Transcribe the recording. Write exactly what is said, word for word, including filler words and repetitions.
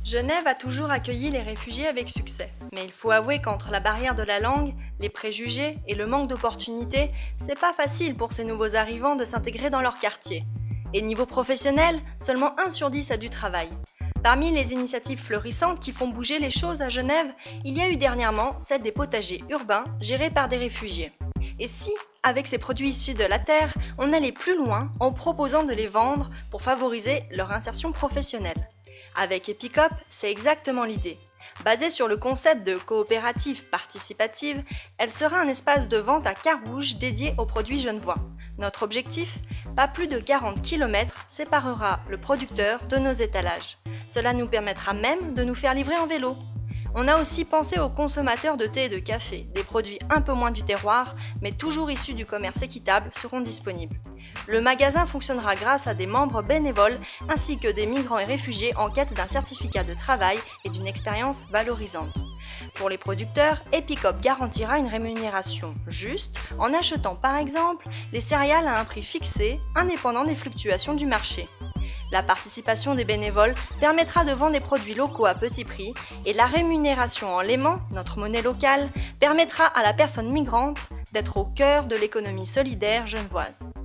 Genève a toujours accueilli les réfugiés avec succès, mais il faut avouer qu'entre la barrière de la langue, les préjugés et le manque d'opportunités, c'est pas facile pour ces nouveaux arrivants de s'intégrer dans leur quartier. Et niveau professionnel, seulement un sur dix a du travail. Parmi les initiatives fleurissantes qui font bouger les choses à Genève, il y a eu dernièrement celle des potagers urbains gérés par des réfugiés. Et si, avec ces produits issus de la terre, on allait plus loin en proposant de les vendre pour favoriser leur insertion professionnelle? Avec Epicop, c'est exactement l'idée. Basée sur le concept de coopérative participative, elle sera un espace de vente à Carouge dédié aux produits genevois. Notre objectif? Pas plus de quarante kilomètres séparera le producteur de nos étalages. Cela nous permettra même de nous faire livrer en vélo. On a aussi pensé aux consommateurs de thé et de café. Des produits un peu moins du terroir, mais toujours issus du commerce équitable, seront disponibles. Le magasin fonctionnera grâce à des membres bénévoles ainsi que des migrants et réfugiés en quête d'un certificat de travail et d'une expérience valorisante. Pour les producteurs, Epicop garantira une rémunération juste en achetant par exemple les céréales à un prix fixé, indépendant des fluctuations du marché. La participation des bénévoles permettra de vendre des produits locaux à petit prix et la rémunération en léman, notre monnaie locale, permettra à la personne migrante d'être au cœur de l'économie solidaire genevoise.